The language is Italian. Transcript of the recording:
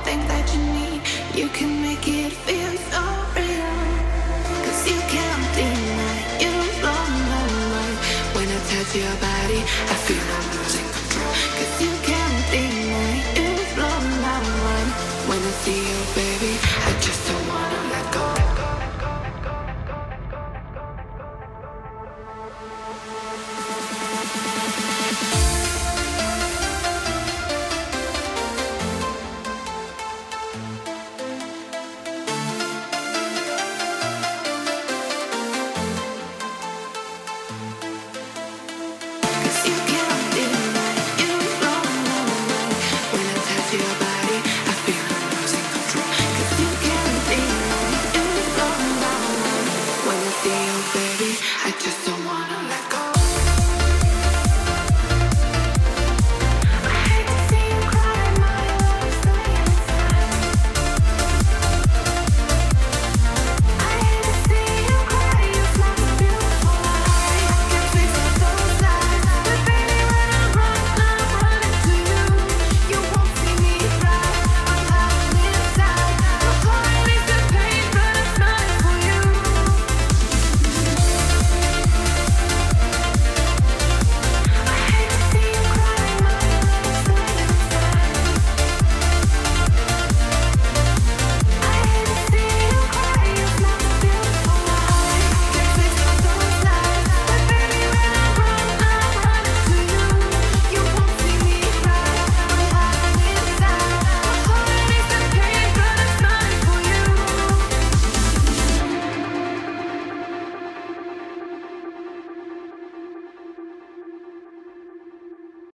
everything that you need. You can make it feel so real. Cause you can't deny you blow my mind. When I touch your body, I feel I'm losing control. Cause you can't deny you blow my mind. When I see you, baby, I